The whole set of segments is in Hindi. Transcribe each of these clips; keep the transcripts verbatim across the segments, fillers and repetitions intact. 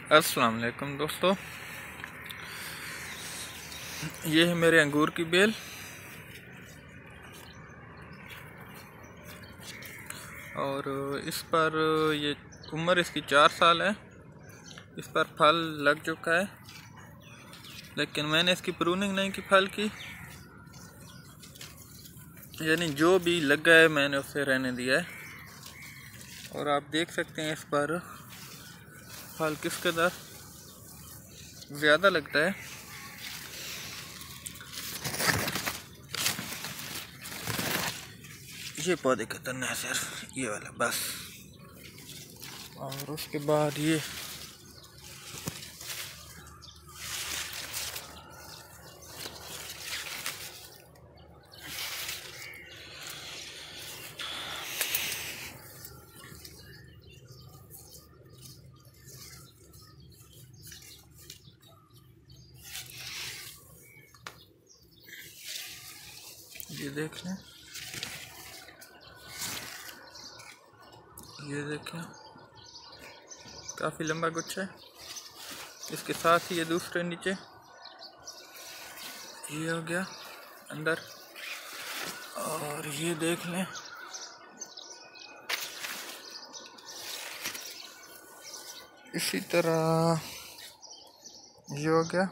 अस्सलाम वालेकुम दोस्तों, ये है मेरे अंगूर की बेल और इस पर ये उम्र इसकी चार साल है। इस पर फल लग चुका है, लेकिन मैंने इसकी प्रूनिंग नहीं की फल की, यानी जो भी लग गया है मैंने उसे रहने दिया है। और आप देख सकते हैं इस पर फल किस कदर ज़्यादा लगता है। ये पौधे का तना है सिर्फ ये वाला बस, और उसके बाद ये ये देख लें, ये देखें काफ़ी लंबा गुच्छा है। इसके साथ ही ये दूसरे नीचे ये हो गया अंदर, और ये देख लें इसी तरह ये हो गया।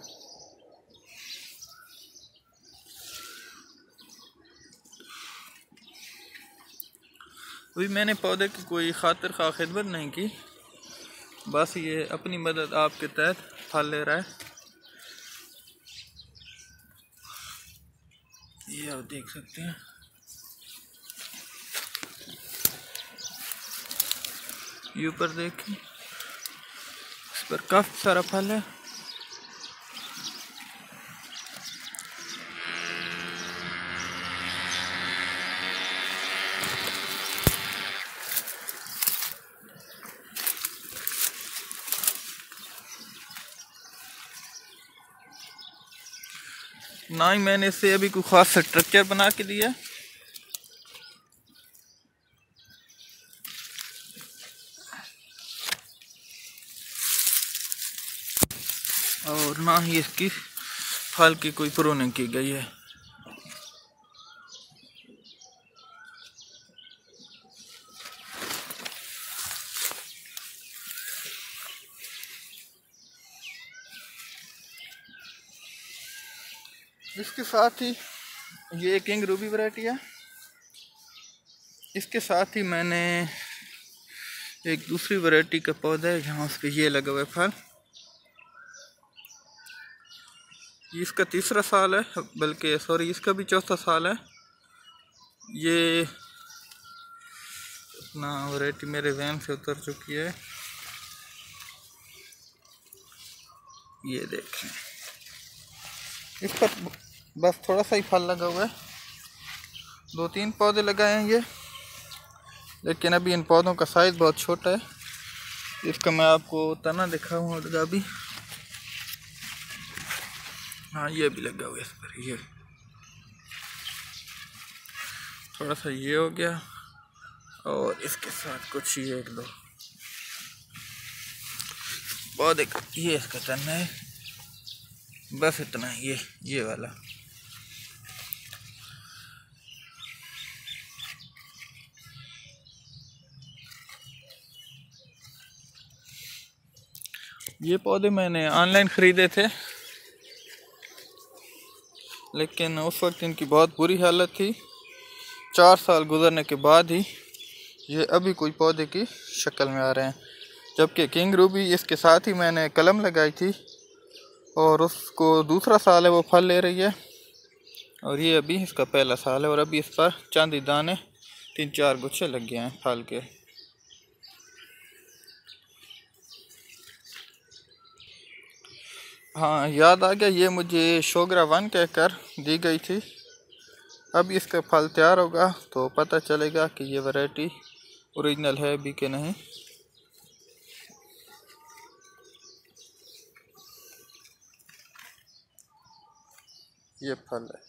अभी मैंने पौधे की कोई खातिर खा खिदमत नहीं की, बस ये अपनी मदद आपके तहत फल ले रहा है। ये आप देख सकते हैं, ये ऊपर देखें, इस पर काफ़ी सारा फल है। ना ही मैंने इससे अभी कोई खास स्ट्रक्चर बना के दिया, और ना ही इसकी फल की कोई प्रूनिंग की गई है। इसके साथ ही ये किंग रूबी वैरायटी है। इसके साथ ही मैंने एक दूसरी वैरायटी का पौधा है जहाँ उस पर ये लगा हुआ है फल। इसका तीसरा साल है, बल्कि सॉरी इसका भी चौथा साल है। ये अपना वैरायटी मेरे जहन से उतर चुकी है। ये देखें, इस पर बस थोड़ा सा ही फल लगा हुआ है। दो तीन पौधे लगाए हैं ये, लेकिन अभी इन पौधों का साइज़ बहुत छोटा है। इसका मैं आपको तना दिखाऊंगा अभी। हाँ, ये भी लगा हुआ है इस पर। ये थोड़ा सा ये हो गया, और इसके साथ कुछ ये एक दो पौधे का ये इसका तना है, बस इतना ये ये वाला। ये पौधे मैंने ऑनलाइन ख़रीदे थे, लेकिन उस वक्त इनकी बहुत बुरी हालत थी। चार साल गुजरने के बाद ही ये अभी कोई पौधे की शक्ल में आ रहे हैं। जबकि किंग रूबी इसके साथ ही मैंने कलम लगाई थी, और उसको दूसरा साल है, वो फल ले रही है। और ये अभी इसका पहला साल है, और अभी इस पर चांदी दाने तीन चार गुच्छे लग गए हैं फल के। हाँ, याद आ गया, ये मुझे शोगरा वन कहकर दी गई थी। अब इसका फल तैयार होगा तो पता चलेगा कि ये वैरायटी ओरिजिनल है भी कि नहीं। ये फल है।